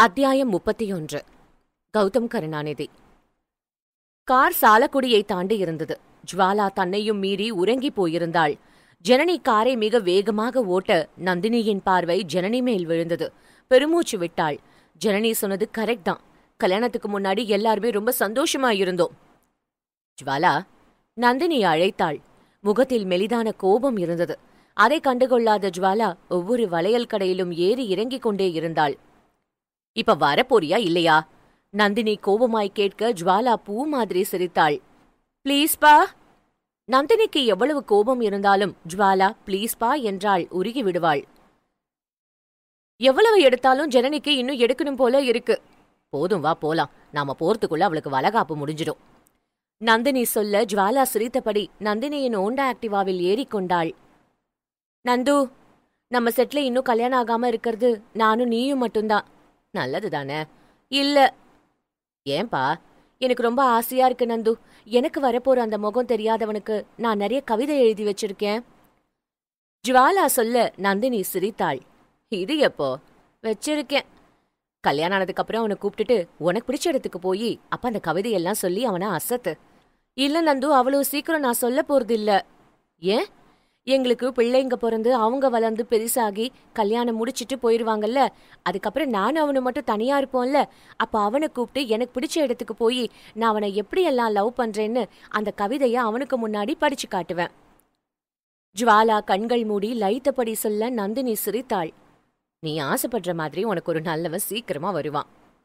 அத்தியாயம் 31. கௌதம் கருணாநிதி. கார் சாலக்குடியை தாண்டி இருந்தது. ஜுவாலா தன்னையும் மீறி உறங்கி போயிருந்தாள். ஜனனி காரை மிக வேகமாக ஓட்ட நந்தினியின் பார்வை ஜனனி மேல் விழுந்தது. பெருமூச்சு விட்டாள். ஜனனி சொன்னது கரெக்ட் தான். கல்யாணத்துக்கு முன்னாடி எல்லாருமே ரொம்ப சந்தோஷமா இருந்தோம். ஜுவாலா, நந்தினி அழைத்தாள். முகத்தில் மெலிதான கோபம் இருந்தது. அதை கண்டுகொள்ளாத ஜுவாலா ஒவ்வொரு வளையல் கடையிலும் ஏறி இறங்கிக் கொண்டே இருந்தாள். இப்ப வரப்போறியா இல்லையா? நந்தினி கோபமாய் கேட்க ஜுவாலா பூ மாதிரி சிரித்தாள். பிளீஸ்பா. நந்தினிக்கு எவ்வளவு கோபம் இருந்தாலும் ஜுவாலா பிளீஸ்பா என்றால் உருகி விடுவாள். எவ்வளவு எடுத்தாலும் ஜனனிக்கு இன்னும் எடுக்கணும் போல இருக்கு. போதும், வா போலாம். நாம போறதுக்குள்ள அவளுக்கு வளகாப்பு முடிஞ்சிடும். நந்தினி சொல்ல ஜுவாலா சிரித்தபடி நந்தினியின் ஓண்டா ஆக்டிவாவில் ஏறிக்கொண்டாள். நந்து, நம்ம செட்ல இன்னும் கல்யாணம் ஆகாம இருக்கிறது நானும் நீயும் மட்டும்தான். நல்லதுதானே? இல்ல. ஏன்பா? எனக்கு ரொம்ப ஆசையா இருக்கு நந்து. எனக்கு வரப்போற அந்த முகம் தெரியாதவனுக்கு நான் நிறைய கவிதை எழுதி வச்சிருக்கேன். ஜுவாலா சொல்ல நந்தினி சிரித்தாள். இது எப்போ? வச்சிருக்கேன். கல்யாணம் ஆனதுக்கு அப்புறம் அவனை கூப்பிட்டுட்டு உனக்கு பிடிச்ச இடத்துக்கு போய் அப்ப அந்த கவிதையெல்லாம் சொல்லி அவனை அசத்து. இல்ல நந்து, அவ்வளவு சீக்கிரம் நான் சொல்ல போறது இல்ல. ஏன்? எங்களுக்கு பிள்ளைங்க பிறந்து அவங்க வளர்ந்து பெருசாகி கல்யாணம் முடிச்சிட்டு போயிருவாங்கல்ல. அதுக்கப்புறம் நானும் அவனு மட்டும் தனியா இருப்போம்ல. அப்ப அவனை கூப்பிட்டு எனக்கு பிடிச்ச இடத்துக்கு போய் நான் அவனை எப்படியெல்லாம் லவ் பண்றேன்னு அந்த கவிதைய அவனுக்கு முன்னாடி படிச்சு காட்டுவேன். ஜுவாலா கண்கள் மூடி லைத்தபடி சொல்ல நந்தினி சிரித்தாள். நீ ஆசைப்படுற மாதிரி உனக்கு ஒரு நல்லவன் சீக்கிரமா வருவான்.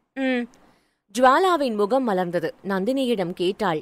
ஜுவாலாவின் முகம் மலர்ந்தது. நந்தினியிடம் கேட்டாள்.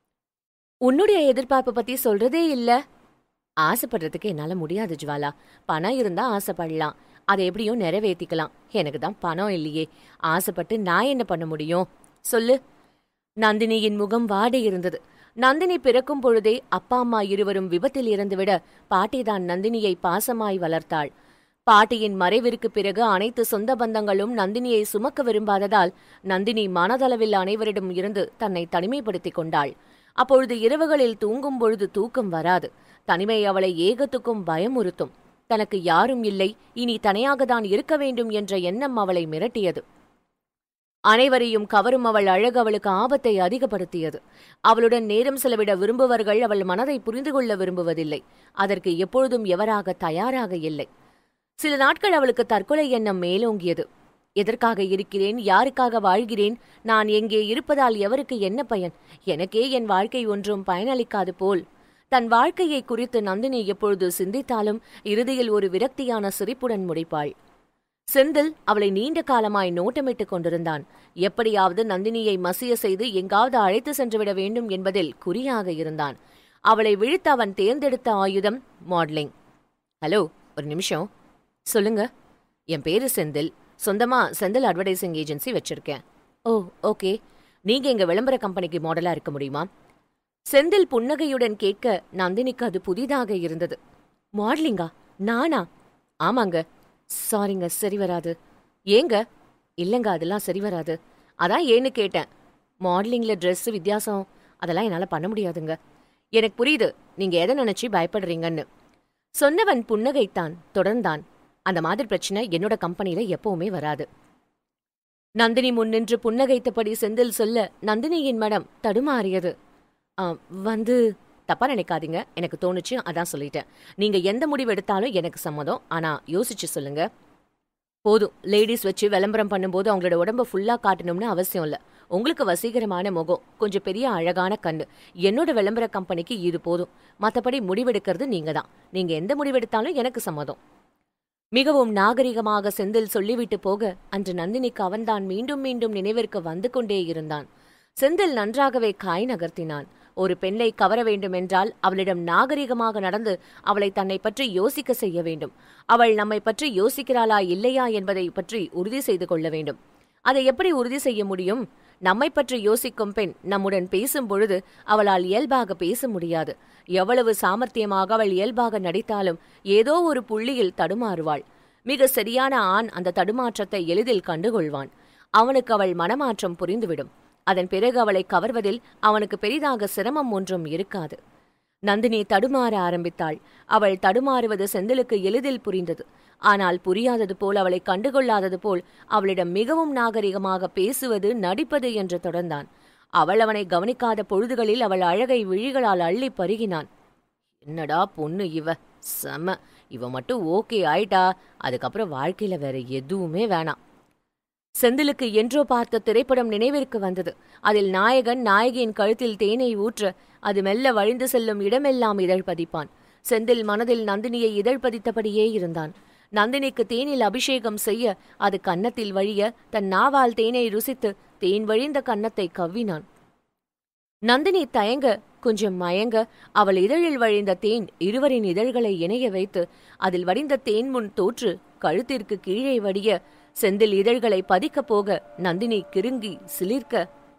உன்னுடைய எதிர்பார்ப்பு பத்தி சொல்றதே இல்ல. ஆசைப்படுறதுக்கு என்னால முடியாது ஜுவாலா. பணம் இருந்தா ஆசைப்படலாம், அதை எப்படியும் நிறைவேற்றிக்கலாம். எனக்கு தான் பணம் இல்லையே. ஆசைப்பட்டு நான் என்ன பண்ண முடியும் சொல்லு? நந்தினியின் முகம் வாடி இருந்தது. நந்தினி பிறக்கும் பொழுதே அப்பா அம்மா இருவரும் விபத்தில் இறந்துவிட பாட்டிதான் நந்தினியை பாசமாய் வளர்த்தாள். பாட்டியின் மறைவிற்கு பிறகு அனைத்து சொந்த பந்தங்களும் நந்தினியை சுமக்க விரும்பாததால் நந்தினி மனதளவில் அனைவரிடம் இருந்து தன்னை தனிமைப்படுத்திக் கொண்டாள். அப்பொழுது இரவுகளில் தூங்கும் பொழுது தூக்கம் வராது. தனிமை அவளை ஏகத்துக்கும் பயமுறுத்தும். தனக்கு யாரும் இல்லை, இனி தனியாகத்தான் இருக்க வேண்டும் என்ற எண்ணம் அவளை மிரட்டியது. அனைவரையும் கவரும் அவள் அழகு அவளுக்கு ஆபத்தை அதிகப்படுத்தியது. அவளுடன் நேரம் செலவிட விரும்புவர்கள் அவள் மனதை புரிந்து கொள்ள விரும்புவதில்லை. அதற்கு எப்பொழுதும் எவராக தயாராக இல்லை. சில நாட்கள் அவளுக்கு தற்கொலை எண்ணம் மேலோங்கியது. எதற்காக இருக்கிறேன்? யாருக்காக வாழ்கிறேன்? நான் எங்கே இருப்பதால் எவருக்கு என்ன பயன்? எனக்கே என் வாழ்க்கை ஒன்றும் பயனளிக்காது போல். தன் வாழ்க்கையை குறித்து நந்தினி எப்பொழுது சிந்தித்தாலும் இறுதியில் ஒரு விரக்தியான சிரிப்புடன் முடிப்பாள். செந்தில் அவளை நீண்ட காலமாய் நோட்டமிட்டுக் கொண்டிருந்தான். எப்படியாவது நந்தினியை மசிய செய்து எங்காவது அழைத்து சென்றுவிட வேண்டும் என்பதில் குறியாக இருந்தான். அவளை விழித்த அவன் தேர்ந்தெடுத்த ஆயுதம் மாடலிங். ஹலோ, ஒரு நிமிஷம். சொல்லுங்க. என் பேரு செந்தில். சொந்தமா செந்தில் அட்வர்டைசிங் ஏஜென்சி வச்சிருக்கேன். Oh, okay. நீங்க எங்க விளம்பர கம்பெனிக்கு மாடலா இருக்க முடியுமா? செந்தில் புன்னகையுடன் கேட்க நந்தினிக்கு அது புதிதாக இருந்தது. மாடலிங்கா? நானா? ஆமாங்க. சாரிங்க, சரி வராது. ஏங்க? இல்லங்க, அதெல்லாம் சரி வராது. அதான் ஏன்னு கேட்டேன். மாடலிங்ல ட்ரெஸ் வித்தியாசம் அதெல்லாம் என்னால பண்ண முடியாதுங்க. எனக்கு புரியுது நீங்க எதை நினைச்சு பயப்படுறீங்கன்னு. சொன்னவன் புன்னகைத்தான். தொடர்ந்தான். அந்த மாதிரி பிரச்சனை என்னோட கம்பெனியில எப்பவுமே வராது. நந்தினி முன்னின்று புன்னகைத்தபடி செந்தில் சொல்ல நந்தினியின் மனம் தடுமாறியது. தப்பா நினைக்காதீங்க, எனக்கு தோணுச்சு, அதான் சொல்லிட்டேன். நீங்க எந்த முடிவு எடுத்தாலும் எனக்கு சம்மதம். ஆனா யோசிச்சு சொல்லுங்க. போதும், லேடிஸ் வச்சு விளம்பரம் பண்ணும்போது அவங்களோட உடம்ப ஃபுல்லா காட்டணும்னு அவசியம் இல்ல. உங்களுக்கு வசீகரமான முகம், கொஞ்சம் பெரிய அழகான கண்ணு, என்னோட விளம்பர கம்பெனிக்கு இது போதும். மத்தபடி முடிவெடுக்கிறது நீங்க தான். நீங்க எந்த முடிவெடுத்தாலும் எனக்கு சம்மதம். மிகவும் நாகரிகமாக செந்தில் சொல்லிவிட்டு போக அன்று நந்தினிக்கு அவன்தான் மீண்டும் மீண்டும் நினைவிற்கு வந்து கொண்டே இருந்தான். செந்தில் நன்றாகவே காய் நகர்த்தினான். ஒரு பெண்ணை கவர வேண்டுமென்றால் அவளிடம் நாகரிகமாக நடந்து அவளை தன்னை பற்றி யோசிக்க செய்ய வேண்டும். அவள் நம்மை பற்றி யோசிக்கிறாளா இல்லையா என்பதை பற்றி உறுதி செய்து கொள்ள வேண்டும். அதை எப்படி உறுதி செய்ய முடியும்? நம்மை பற்றி யோசிக்கும் பெண் நம்முடன் பேசும் பொழுது அவளால் இயல்பாக பேச முடியாது. எவ்வளவு சாமர்த்தியமாக அவள் இயல்பாக நடித்தாலும் ஏதோ ஒரு புள்ளியில் தடுமாறுவாள். மிக சரியான ஆண் அந்த தடுமாற்றத்தை எளிதில் கண்டுகொள்வான். அவனுக்கு அவள் மனமாற்றம் புரிந்துவிடும். அதன் பிறகு அவளை கவர்வதில் அவனுக்கு பெரிதாக சிரமம் ஒன்றும் இருக்காது. நந்தினி தடுமாற ஆரம்பித்தாள். அவள் தடுமாறுவது செந்திலுக்கு எளிதில் புரிந்தது. ஆனால் புரியாதது போல், அவளை கண்டுகொள்ளாதது போல் அவளிடம் மிகவும் நாகரிகமாக பேசுவது, நடிப்பது என்று தொடர்ந்தான். அவள் அவனை கவனிக்காத பொழுதுகளில் அவள் அழகை விழிகளால் அள்ளி பருகினான். என்னடா பொண்ணு இவ, செம, இவ மட்டும் ஓகே ஆயிட்டா, அதுக்கப்புறம் வாழ்க்கையில வேற எதுவுமே வேணாம். செந்திலுக்கு என்றோ பார்த்த திரைப்படம் நினைவிற்கு வந்தது. அதில் நாயகன் நாயகியின் கழுத்தில் தேனை ஊற்ற அது மெல்ல வழிந்து செல்லும் இடமெல்லாம் இதழ் பதிப்பான். செந்தில் மனதில் நந்தினியை இதழ் பதித்தபடியே இருந்தான். நந்தினிக்கு தேனில் அபிஷேகம் செய்ய அது கன்னத்தில் வழிய தன் நாவால் தேனை ருசித்து தேன் வழிந்த கன்னத்தை கவ்வினான். நந்தினி தயங்க, கொஞ்சம் மயங்க, அவள் இதழில் வழிந்த தேன் இருவரின் இதழ்களை இணைய வைத்து அதில் வடிந்த தேன் முன் தோற்று கழுத்திற்கு கீழே வடிய செந்தில் இதழ்களை பதிக்கப் போக நந்தினி கிருங்கி சிலிர்க்க,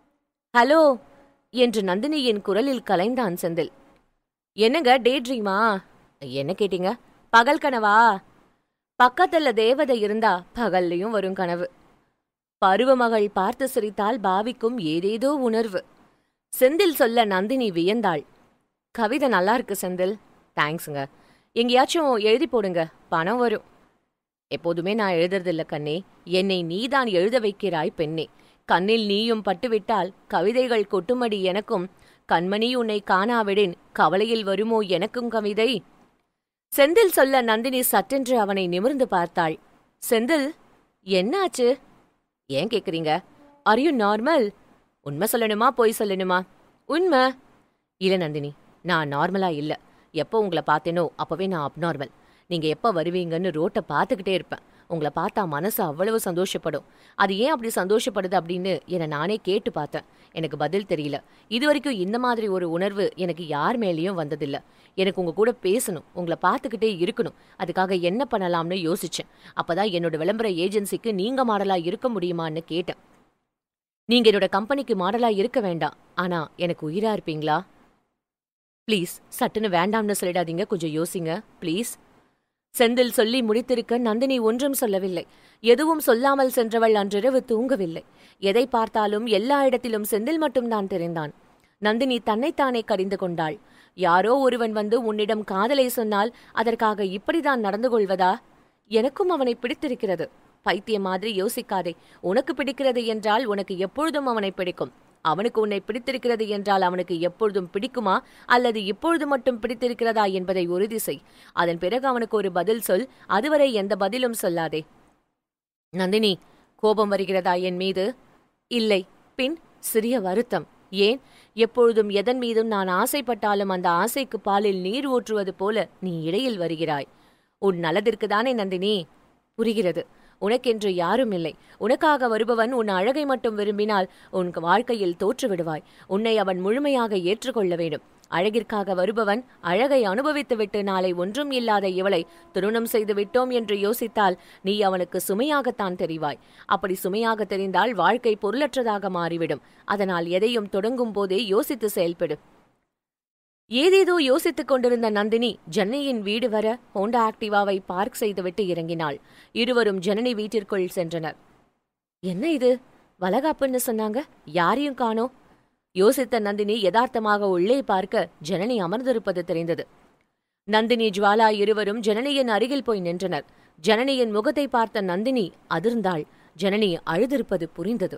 ஹலோ என்று நந்தினியின் குரலில் கலைந்தான் செந்தில். என்னங்க, டே ட்ரீமா? என்ன கேட்டீங்க? பகல் கனவா? பக்கத்துல தேவதை இருந்தா பகல்லையும் வரும் கனவு. பருவமகள் பார்த்து சிரித்தால் பாவிக்கும் ஏதேதோ உணர்வு. செந்தில் சொல்ல நந்தினி வியந்தாள். கவிதை நல்லா இருக்கு செந்தில். தேங்க்ஸுங்க. எங்கேயாச்சும் எழுதி போடுங்க, பணம் வரும். எப்போதுமே நான் எழுதுறதில்ல கண்ணே, என்னை நீதான் எழுத வைக்கிறாய் பெண்ணே. கண்ணில் நீயும் பட்டுவிட்டால் கவிதைகள் கொட்டுமடி எனக்கும். கண்மணி உன்னை காணாவிடின் கவலையில் வருமோ எனக்கும் கவிதை. செந்தில் சொல்ல நந்தினி சட்டென்று அவனை நிமிர்ந்து பார்த்தாள். செந்தில், என்னாச்சு? ஏன் கேக்குறீங்க? Are you normal? உண்மை சொல்லணுமா பொய் சொல்லணுமா? உண்மை. இல்ல நந்தினி, நான் நார்மலா இல்ல. எப்போ உங்களை பார்த்தேனோ அப்பவே நான் அப்நார்மல். நீங்க எப்ப வருவீங்கன்னு ரோட்டை பார்த்துக்கிட்டே இருப்பேன். உங்களை பார்த்தா மனசு அவ்வளவு சந்தோஷப்படும். அது ஏன் அப்படி சந்தோஷப்படுது அப்படின்னு என்னை நானே கேட்டு பார்த்தேன். எனக்கு பதில் தெரியல. இதுவரைக்கும் இந்த மாதிரி ஒரு உணர்வு எனக்கு யார் மேலேயும் வந்ததில்ல. எனக்கு உங்க கூட பேசணும், உங்களை பார்த்துக்கிட்டே இருக்கணும். அதுக்காக என்ன பண்ணலாம்னு யோசிச்சேன். அப்பதான் என்னோட விளம்பர ஏஜென்சிக்கு நீங்க மாடலா இருக்க முடியுமான்னு கேட்டேன். நீங்க என்னோட கம்பெனிக்கு மாடலா இருக்க வேண்டாம், ஆனா எனக்கு உயிரா இருப்பீங்களா? ப்ளீஸ், சட்டுன்னு வேண்டாம்னு சொல்லிடாதீங்க, கொஞ்சம் யோசிங்க ப்ளீஸ். செந்தில் சொல்லி முடித்திருக்க நந்தினி ஒன்றும் சொல்லவில்லை. எதுவும் சொல்லாமல் சென்றவள் அன்றிரவு தூங்கவில்லை. எதை பார்த்தாலும் எல்லா இடத்திலும் செந்தில் மட்டும்தான் தெரிந்தான். நந்தினி தன்னைத்தானே கடிந்து கொண்டாள். யாரோ ஒருவன் வந்து உன்னிடம் காதலை சொன்னால் அதற்காக இப்படிதான் நடந்து கொள்வதா? எனக்கும் அவனை பிடித்திருக்கிறது. பைத்தியம் மாதிரி யோசிக்காதே. உனக்கு பிடிக்கிறது என்றால் உனக்கு எப்பொழுதும் அவனை பிடிக்கும். அவனுக்கு உன்னை பிடித்திருக்கிறது என்றால் அவனுக்கு எப்பொழுதும் பிடிக்குமா, அல்லது இப்பொழுது மட்டும் பிடித்திருக்கிறதா என்பதை உறுதி செய். அதன் பிறகு அவனுக்கு ஒரு பதில் சொல். அதுவரை எந்த பதிலும் சொல்லாதே. நந்தினி, கோபம் வருகிறதா என் மீது? இல்லை. பின் சிறிய வருத்தம். ஏன்? எப்பொழுதும் எதன் மீதும் நான் ஆசைப்பட்டாலும் அந்த ஆசைக்கு பாலில் நீர் ஊற்றுவது போல நீ இடையில் வருகிறாய். உன் நலத்திற்குதானே நந்தினி? புரிகிறது. உனக்கென்று யாரும் இல்லை. உனக்காக வருபவன் உன் அழகை மட்டும் விரும்பினால் உன் வாழ்க்கையில் தோற்றுவிடுவாய். உன்னை அவன் முழுமையாக ஏற்றுக்கொள்ள வேண்டும். அழகிற்காக வருபவன் அழகை அனுபவித்துவிட்டு நாளை ஒன்றும் இல்லாத இவளை திருமணம் செய்து விட்டோம் என்று யோசித்தால் நீ அவனுக்கு சுமையாகத்தான் தெரிவாய். அப்படி சுமையாக தெரிந்தால் வாழ்க்கை பொருளற்றதாக மாறிவிடும். அதனால் எதையும் தொடங்கும் போதே யோசித்து செயல்படு. ஏதேதோ யோசித்துக் கொண்டிருந்த நந்தினி ஜனனியின் வீடு வர ஹோண்டா ஆக்டிவாவை பார்க் செய்துவிட்டு இறங்கினாள். இருவரும் ஜனனி வீட்டிற்குள் சென்றனர். என்ன இது, வளகாப்புன்னு சொன்னாங்க, யாரையும் காணோம். யோசித்த நந்தினி யதார்த்தமாக உள்ளே பார்க்க ஜனனி அமர்ந்திருப்பது தெரிந்தது. நந்தினி ஜுவாலா இருவரும் ஜனனியின் அருகில் போய் நின்றனர். ஜனனியின் முகத்தை பார்த்த நந்தினி அதிர்ந்தாள். ஜனனி அழுதிருப்பது புரிந்தது.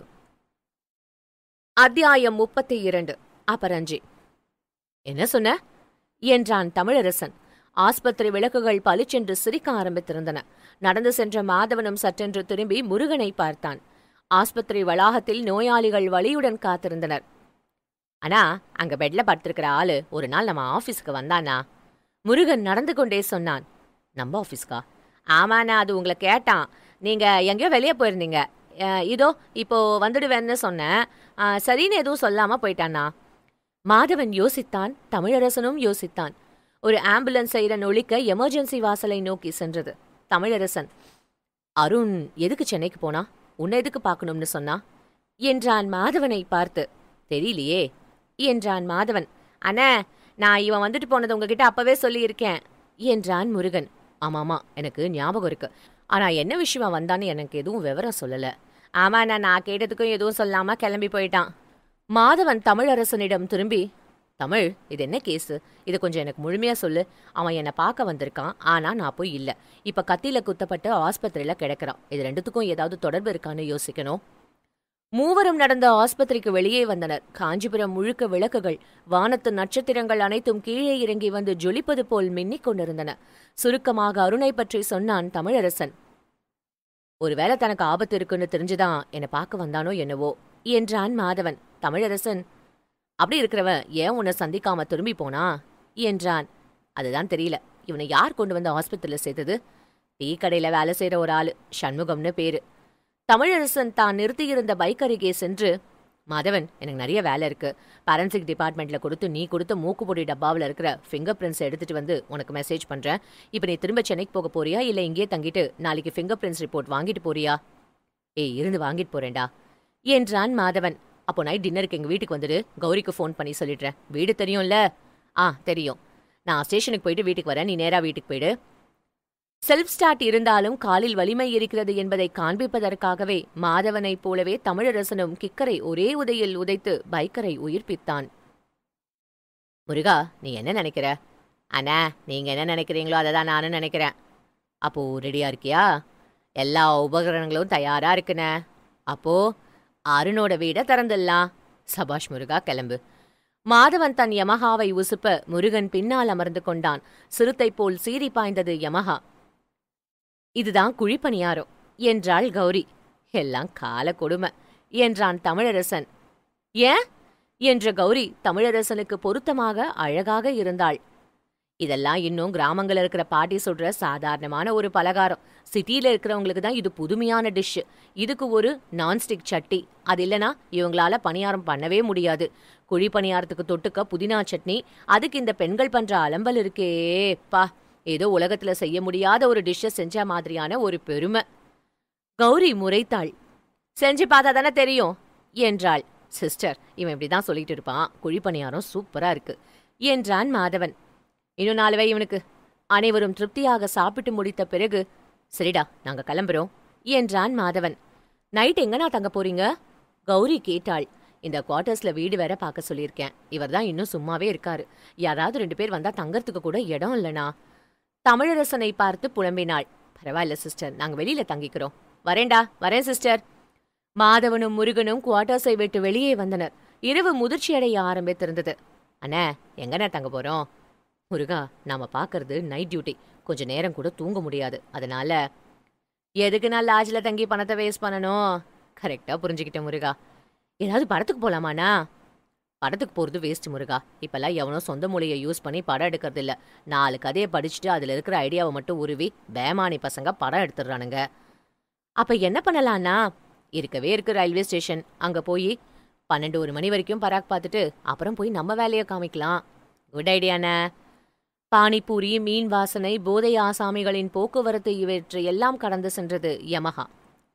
அத்தியாயம் 32. அபரஞ. என்ன சொன்ன என்றான் தமிழரசன். ஆஸ்பத்திரி விளக்குகள் பளிச்சென்று சிரிக்க ஆரம்பித்திருந்தன. நடந்து சென்ற மாதவனும் சற்றென்று திரும்பி முருகனை பார்த்தான். ஆஸ்பத்திரி வளாகத்தில் நோயாளிகள் வலியுடன் காத்திருந்தனர். அண்ணா, அங்க பெட்ல படுத்திருக்கிற ஆளு ஒரு நாள் நம்ம ஆபீஸ்க்கு வந்தானா? முருகன் நடந்து கொண்டே சொன்னான். நம்ம ஆபீஸ்கா? ஆமாண்ணா, அது உங்களை கேட்டான். நீங்க எங்கேயோ வெளியே போயிருந்தீங்க. இதோ இப்போ வந்துடுவேன்னு சொன்னேன். சரின்னு எதுவும் சொல்லாம போயிட்டானா? மாதவன் யோசித்தான். தமிழரசனும் யோசித்தான். ஒரு ஆம்புலன்ஸ் சைரன் ஒலிக்க எமர்ஜென்சி வாசலை நோக்கி சென்றது. தமிழரசன், அருண் எதுக்கு சென்னைக்கு போனா? உன்னை எதுக்கு பார்க்கணும்னு சொன்னா என்றான் மாதவனை பார்த்து. தெரியலையே என்றான் மாதவன். அண்ணே, நான் இவன் வந்துட்டு போனது உங்ககிட்ட அப்பவே சொல்லியிருக்கேன் என்றான் முருகன். ஆமாமா, எனக்கு ஞாபகம் இருக்கு. ஆனா என்ன விஷயமா வந்தான்னு எனக்கு எதுவும் விவரம் சொல்லல. ஆமாண்ணா, நான் கேட்டதுக்கும் எதுவும் சொல்லாம கிளம்பி போயிட்டான். மாதவன் தமிழரசனிடம் திரும்பி, தமிழ், இது என்ன கேஸு? இது கொஞ்சம் எனக்கு முழுமையா சொல்லு. அவன் என்னை பார்க்க வந்திருக்கான், ஆனா நான் போய் இல்ல. இப்ப கத்தியில குத்தப்பட்டு ஆஸ்பத்திரியில கிடக்குறான். இது ரெண்டுத்துக்கும் ஏதாவது தொடர்பு இருக்கான்னு யோசிக்கணும். மூவரும் நடந்த ஆஸ்பத்திரிக்கு வெளியே வந்தனர். காஞ்சிபுரம் முழுக்க விளக்குகள், வானத்து நட்சத்திரங்கள் அனைத்தும் கீழே இறங்கி வந்து ஜொலிப்பது போல் மின்னிக் கொண்டிருந்தன. சுருக்கமாக அருணை பற்றி சொன்னான் தமிழரசன். ஒருவேளை தனக்கு ஆபத்து இருக்குன்னு தெரிஞ்சுதான் என்னை பார்க்க வந்தானோ என்னவோ என்றான் மாதவன். தமிழரசன், அப்படி இருக்கிறவன் ஏன் உன்னை சந்திக்காம திரும்பி போனா என்றான். அதுதான் தெரியல. இவனை யார் கொண்டு வந்து ஆஸ்பத்திரியில சேர்த்தது? டீ கடையில வேலை செய்யற ஒரு ஆளு, சண்முகம்னு பேரு. தமிழரசன் தான் நிறுத்தியிருந்த பைக் அருகே சென்று, மாதவன், எனக்கு நிறைய வேலை இருக்கு. பாரன்சிக் டிபார்ட்மெண்ட்ல கொடுத்து நீ கொடுத்த மூக்குப்பொடி டப்பாவில் இருக்கிற ஃபிங்கர் பிரிண்ட்ஸ் எடுத்துட்டு வந்து உனக்கு மெசேஜ் பண்றேன். இப்ப நீ திரும்ப சென்னைக்கு போக போறியா, இல்ல இங்கே தங்கிட்டு நாளைக்கு ஃபிங்கர் பிரிண்ட்ஸ் ரிப்போர்ட் வாங்கிட்டு போறியா? இருந்து வாங்கிட்டு போறேன்டா என்றான் மாதவன். அப்போ நைட் டின்னருக்கு எங்க வீட்டுக்கு வந்துடு. கௌரிக்கு ஃபோன் பண்ணி சொல்லிடுறேன். வீடு தெரியும்ல? தெரியும். நான் ஸ்டேஷனுக்கு போயிட்டு வீட்டுக்கு வரேன். நீ நேரா வீட்டுக்கு போயிடு. செல்ஃப் ஸ்டார்ட் இருந்தாலும் காலில் வலிமை இருக்கிறது என்பதை காண்பிப்பதற்காகவே மாதவனைப் போலவே தமிழரசனும் கிக்கரை ஒரே உதையில் உதைத்து பைக்கரை உயிர்ப்பித்தான். முருகா, நீ என்ன நினைக்கிற? அண்ணா, நீங்க என்ன நினைக்கிறீங்களோ அதை தான் நானும் நினைக்கிறேன். அப்போ ரெடியா இருக்கியா? எல்லா உபகரணங்களும் தயாரா இருக்குண்ணே. அப்போ அருணோட வீடை திறந்துடலாம். சபாஷ் முருகா, கிளம்பு. மாதவன் தன் யமஹாவை உசுப்ப முருகன் பின்னால் அமர்ந்து கொண்டான். சிறுத்தை போல் சீறி பாய்ந்தது யமஹா. இதுதான் குழிப்பணியாரம் என்றாள் கௌரி. எல்லாம் கால கொடுமை என்றான் தமிழரசன். ஏன் என்ற கௌரி தமிழரசனுக்கு பொருத்தமாக அழகாக இருந்தாள். இதெல்லாம் இன்னும் கிராமங்கள் இருக்கிற பாட்டி சொல்ற சாதாரணமான ஒரு பலகாரம். சிட்டியில இருக்கிறவங்களுக்கு தான் இது புதுமையான டிஷ். இதுக்கு ஒரு நான்ஸ்டிக் சட்டி, அது இல்லனா இவங்களால பணியாரம் பண்ணவே முடியாது. குழி பணியாரத்துக்கு தொட்டுக்க புதினா சட்னி, அதுக்கு இந்த பெண்கள் பண்ற அலம்பல் இருக்கேப்பா. ஏதோ உலகத்துல செய்ய முடியாத ஒரு டிஷ்ஷை செஞ்ச மாதிரியான ஒரு பெருமை. கௌரி முறைத்தாள். செஞ்சு பார்த்தா தானே தெரியும் என்றாள். சிஸ்டர், இவன் இப்படிதான் சொல்லிட்டு இருப்பான். குழி பணியாரம் சூப்பரா இருக்கு என்றான் மாதவன். இன்னும் 4 வை இவனுக்கு. அனைவரும் திருப்தியாக சாப்பிட்டு முடித்த பிறகு, சரிடா, நாங்க கிளம்புறோம் என்றான் மாதவன். நைட் எங்கனா தங்க போறீங்க? கௌரி கேட்டாள். இந்த குவார்டர்ஸ்ல வீடு வேற பார்க்க சொல்லியிருக்கேன். இவர் தான் இன்னும் சும்மாவே இருக்காரு. யாராவது 2 பேர் வந்தா தங்கறதுக்கு கூட இடம் இல்லனா? தமிழரசனை பார்த்து புலம்பினாள். பரவாயில்ல சிஸ்டர், நாங்க வெளியில தங்கிக்கிறோம். வரேன்டா, வரேன் சிஸ்டர். மாதவனும் முருகனும் குவார்டர்ஸை விட்டு வெளியே வந்தனர். இரவு முதிர்ச்சியடைய ஆரம்பித்திருந்தது. அண்ணே, எங்கண்ணே தங்க போறோம்? முருகா, நாம பாக்குறது நைட் டியூட்டி. கொஞ்ச நேரம் கூட தூங்க முடியாது. அதனால எதுக்கு நான் லாட்ஜ்ல தங்கி பணத்தை வேஸ்ட் பண்ணணும்? கரெக்டா புரிஞ்சுக்கிட்டேன் முருகா. ஏதாவது படத்துக்கு போலாமாண்ணா? படத்துக்கு போறது வேஸ்ட் முருகா. இப்பெல்லாம் எவனோ சொந்த மொழியை யூஸ் பண்ணி படம் எடுக்கிறது இல்ல. 4 கதையை படிச்சுட்டு அதுல இருக்கிற ஐடியாவை மட்டும் உருவி பேமானி பசங்க படம் எடுத்துடுறானுங்க. அப்ப என்ன பண்ணலான்னா, இருக்கவே இருக்கு ரயில்வே ஸ்டேஷன். அங்க போய் 12-1 மணி வரைக்கும் பராக் பார்த்துட்டு அப்புறம் போய் நம்ம வேலையை காமிக்கலாம். குட் ஐடியாண்ணே. பானிபூரி, மீன் வாசனை, போதை ஆசாமிகளின் போக்குவரத்து இவற்றை எல்லாம் கடந்து சென்றது யமஹா.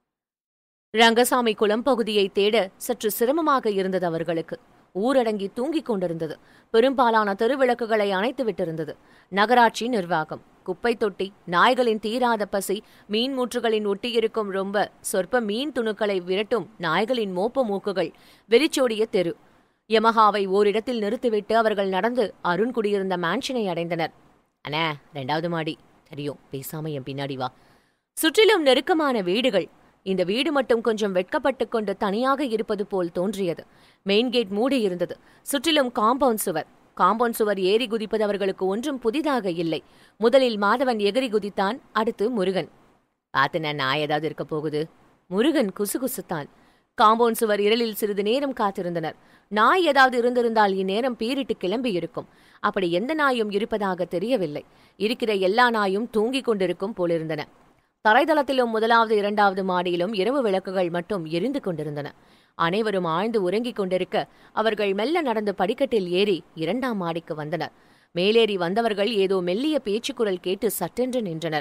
ரங்கசாமி குளம் பகுதியை தேட சற்று சிரமமாக இருந்தது அவர்களுக்கு. ஊரடங்கி தூங்கிக் கொண்டிருந்தது. பெரும்பாலான தெருவிளக்குகளை அணைத்து விட்டிருந்தது. நகராட்சி நிர்வாகம், குப்பை தொட்டி, நாய்களின் தீராத பசி, மீன் மூற்றுகளின் ஒட்டியிருக்கும் ரொம்ப சொற்ப மீன் துணுக்களை விரட்டும் நாய்களின் மோப்ப மூக்குகள், வெறிச்சோடிய தெரு. யமஹாவை ஓரிடத்தில் நிறுத்திவிட்டு அவர்கள் நடந்து அருண் குடியிருந்த மேன்ஷனை அடைந்தனர். அண்ணே, 2வது மாடி. தெரியும், பேசாம என் பின்னாடி வா. சுற்றிலும் நெருக்கமான வீடுகள். இந்த வீடு மட்டும் கொஞ்சம் வெட்கப்பட்டு கொண்டு தனியாக இருப்பது போல் தோன்றியது. மெயின் கேட் மூடி இருந்தது. சுற்றிலும் காம்பவுண்ட் சுவர். காம்பவுண்ட் சுவர் ஏறி குதிப்பது அவர்களுக்கு ஒன்றும் புதிதாக இல்லை. முதலில் மாதவன் எகிரி குதித்தான். அடுத்து முருகன். பாத்துன, நாய் ஏதாவது இருக்க போகுது. முருகன் குசுகுசுத்தான். காம்பவுண்ட் சுவர் இரலில் சிறிது நேரம் காத்திருந்தனர். நாய் ஏதாவது இருந்திருந்தால் இந்நேரம் பீரிட்டு கிளம்பி இருக்கும். அப்படி எந்த நாயும் இருப்பதாக தெரியவில்லை. இருக்கிற எல்லா நாயும் தூங்கிக் கொண்டிருக்கும் போலிருந்தன. தரைதளத்திலும் 1வது 2வது மாடியிலும் இரவு விளக்குகள் மட்டும் எரிந்து கொண்டிருந்தன. அனைவரும் ஆழ்ந்து உறங்கிக் கொண்டிருக்க அவர்கள் மெல்ல நடந்து படிக்கட்டில் ஏறி 2ஆம் மாடிக்கு வந்தனர். மேலேறி வந்தவர்கள் ஏதோ மெல்லிய பேச்சுக்குரல் கேட்டு சட்டென்று நின்றனர்.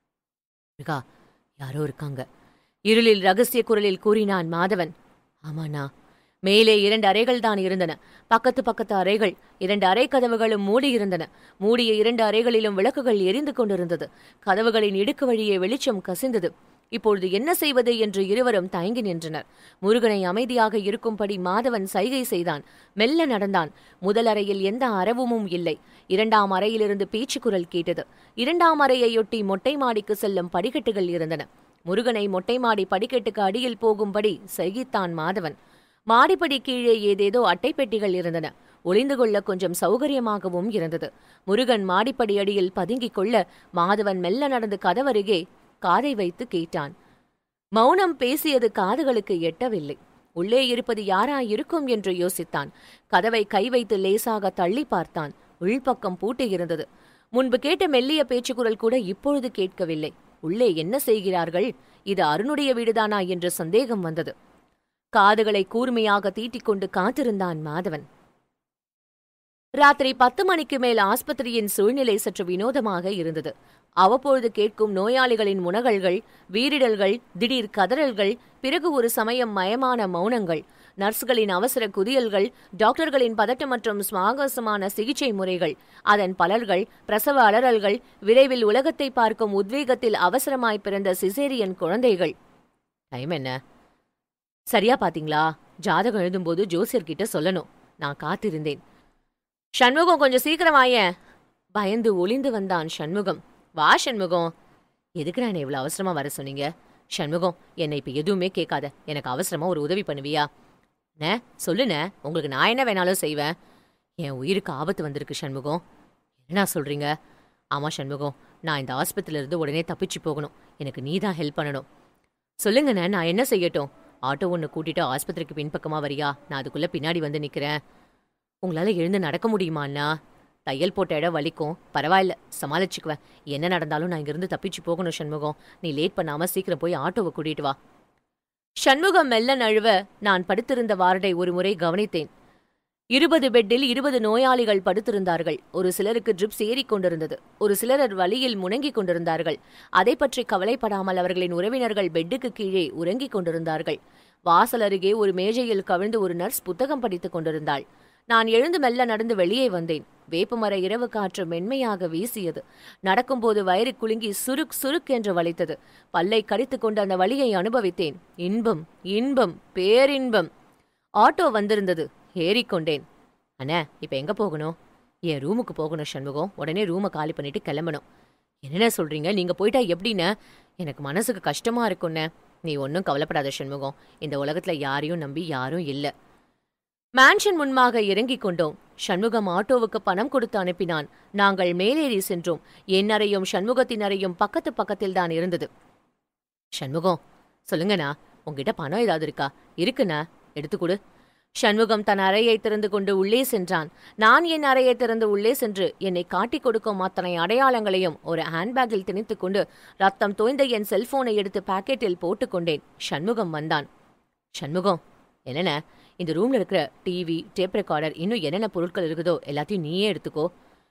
யாரோ இருக்காங்க, இருளில் ரகசிய குரலில் கூறினான் மாதவன். ஆமாண்ணா. மேலே 2 அறைகள் தான் இருந்தன. பக்கத்து அறைகள். 2 அறை கதவுகளும் மூடியிருந்தன. மூடிய 2 அறைகளிலும் விளக்குகள் எரிந்து கொண்டிருந்தது. கதவுகளின் இடுக்கு வழியே வெளிச்சம் கசிந்தது. இப்பொழுது என்ன செய்வது என்று இருவரும் தயங்கி நின்றனர். முருகனை அமைதியாக இருக்கும்படி மாதவன் சைகை செய்தான். மெல்ல நடந்தான். முதல் அறையில் எந்த அரவமும் இல்லை. இரண்டாம் அறையிலிருந்து பேச்சுக்குரல் கேட்டது. இரண்டாம் அறையையொட்டி மொட்டை மாடிக்கு செல்லும் படிக்கட்டுகள் இருந்தன. முருகனை மொட்டை மாடி படிக்கட்டுக்கு அடியில் போகும்படி சகித்தான் மாதவன். மாடிப்படி கீழே ஏதேதோ அட்டைப்பெட்டிகள் இருந்தன. ஒளிந்து கொள்ள கொஞ்சம் சௌகரியமாகவும் இருந்தது. முருகன் மாடிப்படி அடியில் பதுங்கிக் கொள்ள மாதவன் மெல்ல நடந்து கதவருகே காதை வைத்து கேட்டான். மௌனம் பேசியது காதுகளுக்கு எட்டவில்லை. உள்ளே இருப்பது யாராயிருக்கும் என்று யோசித்தான். கதவை கை வைத்து லேசாக தள்ளி பார்த்தான். உள்பக்கம் பூட்டியிருந்தது. முன்பு கேட்ட மெல்லிய பேச்சுக்குரல் கூட இப்பொழுது கேட்கவில்லை. உள்ளே என்ன செய்கிறார்கள்? இது அருணுடைய வீடுதானா என்று சந்தேகம் வந்தது. காதுகளை கூர்மையாக தீட்டிக்கொண்டு காத்திருந்தான் மாதவன். ராத்திரி 10 மணிக்கு மேல் ஆஸ்பத்திரியின் சூழ்நிலை சற்று வினோதமாக இருந்தது. அவ்வப்பொழுது கேட்கும் நோயாளிகளின் முனகல்கள், வீரிடல்கள், திடீர் கதறல்கள், பிறகு ஒரு சமயம் மயமான மௌனங்கள், நர்ஸ்களின் அவசர குதியல்கள், டாக்டர்களின் பதட்டம் மற்றும் சுவாரஸ்யமான சிகிச்சை முறைகள், அதன் பலர்கள், பிரசவ அலறல்கள், விரைவில் உலகத்தை பார்க்கும் உத்வேகத்தில் அவசரமாய் பிறந்த சிசேரியன் குழந்தைகள். டைம் என்ன? சரியா பாத்தீங்களா? ஜாதகம் எழுதும்போது ஜோசியர்கிட்ட சொல்லணும். நான் காத்திருந்தேன். சண்முகம், கொஞ்சம் சீக்கிரம் வாயேன். பயந்து ஒளிந்து வந்தான் சண்முகம். வா சண்முகம். எதுக்குடா என்ன இவ்வளவு அவசரமா வர சொன்னீங்க? சண்முகம், என்னை இப்ப எதுவுமே கேட்காத. எனக்கு அவசரமா ஒரு உதவி பண்ணுவியா? சொல்லுண்ணே, உங்களுக்கு நான் என்ன வேணாலும் செய்வேன். என் உயிருக்கு ஆபத்து வந்திருக்கு சண்முகம். என்ன சொல்றீங்க? ஆமா சண்முகம், நான் இந்த ஆஸ்பத்திரியில இருந்து உடனே தப்பிச்சு போகணும். எனக்கு நீ தான் ஹெல்ப் பண்ணணும். சொல்லுங்கண்ணே, நான் என்ன செய்யட்டும்? ஆட்டோ ஒன்று கூட்டிட்டு ஆஸ்பத்திரிக்கு பின்பக்கமா வரியா? நான் அதுக்குள்ள பின்னாடி வந்து நிக்கிறேன். உங்களால எழுந்து நடக்க முடியுமா அண்ணா? தையல் போட்ட இடம் வலிக்கும். பரவாயில்ல, சமாளிச்சுக்குவேன். என்ன நடந்தாலும் நான் இங்கிருந்து தப்பிச்சு போகணும் சண்முகம். நீ லேட் பண்ணாம சீக்கிரம் போய் ஆட்டோவை கூட்டிட்டு வா. சண்முகம் மெல்ல நழுவ நான் படுத்திருந்த வார்டை ஒரு முறை கவனித்தேன். 20 பெட்டில் 20 நோயாளிகள் படுத்திருந்தார்கள். ஒரு சிலருக்கு ட்ரிப்ஸ் ஏறிக் கொண்டிருந்தது. ஒரு சிலர் வலியில் முணங்கிக் கொண்டிருந்தார்கள். அதை பற்றி கவலைப்படாமல் அவர்களின் உறவினர்கள் பெட்டுக்கு கீழே உறங்கிக் கொண்டிருந்தார்கள். வாசல் அருகே ஒரு மேஜையில் கவிழ்ந்து ஒரு நர்ஸ் புத்தகம் படித்துக் கொண்டிருந்தாள். நான் எழுந்து மெல்ல நடந்து வெளியே வந்தேன். வேப்பமர இரவு காற்று மென்மையாக வீசியது. நடக்கும்போது வயிறு குலுங்கி சுருக் சுருக் என்று வலித்தது. பல்லை கடித்துக் கொண்டு அந்த வலியை அனுபவித்தேன். இன்பம், இன்பம், பேரின்பம். ஆட்டோ வந்திருந்தது. ஏறிக்கொண்டேன். அண்ணா, இப்ப எங்க போகணும்? என் ரூமுக்கு போகணும் சண்முகம். உடனே ரூமை காலி பண்ணிட்டு கிளம்பணும். என்னென்ன சொல்றீங்க? நீங்க போயிட்டா எப்படின்னு? எனக்கு மனசுக்கு கஷ்டமா இருக்குண்ணே. நீ ஒன்னும் கவலைப்படாத சண்முகம். இந்த உலகத்துல யாரையும் நம்பி யாரும் இல்ல. மேன்ஷன் முன்பாக இறங்கிக் கொண்டோம். சண்முகம் ஆட்டோவுக்கு பணம் கொடுத்து அனுப்பினான். நாங்கள் மேலேறி சென்றோம். என் அறையும் சண்முகத்தின் அறையும் பக்கத்து பக்கத்தில் தான் இருந்தது. சண்முகம், சொல்லுங்கண்ணா, உங்ககிட்ட பணம் ஏதாவது இருக்கா? இருக்குண்ணா, எடுத்துக்கொடு. சண்முகம் தன் அறையை திறந்து கொண்டு உள்ளே சென்றான். நான் என் அறையை திறந்து உள்ளே சென்று என்னை காட்டிக் கொடுக்கும் அத்தனை அடையாளங்களையும் ஒரு ஹேண்ட்பேக்கில் திணித்துக் கொண்டு ரத்தம் தோய்ந்த என் செல்போனை எடுத்து பாக்கெட்டில் போட்டுக்கொண்டேன். சண்முகம் வந்தான். சண்முகம், என்னென்ன? இந்த ரூம்ல இருக்கிற டிவி, டேப் ரெக்கார்டர், இன்னும் என்னென்ன பொருட்கள் இருக்குதோ எல்லாத்தையும் நீயே எடுத்துக்கோ.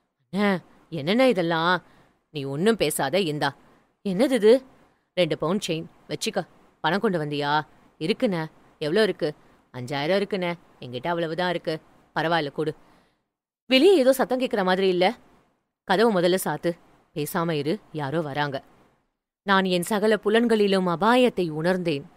என்னென்ன இதெல்லாம்? நீ ஒன்னும் பேசாத. இந்தா. என்னது இது? 2 பவுண்ட் செயின் வச்சுக்க. பணம் கொண்டு வந்தியா? இருக்குண்ண. எவ்வளோ இருக்கு? 5000 இருக்குண்ண. என்கிட்ட அவ்வளவுதான் இருக்கு. பரவாயில்ல, கொடு. வெளியே ஏதோ சத்தம் கேட்குற மாதிரி இல்ல? கதவு முதல்ல சாத்து. பேசாம இரு, யாரோ வராங்க. நான் என் சகல புலன்களிலும் அபாயத்தை உணர்ந்தேன்.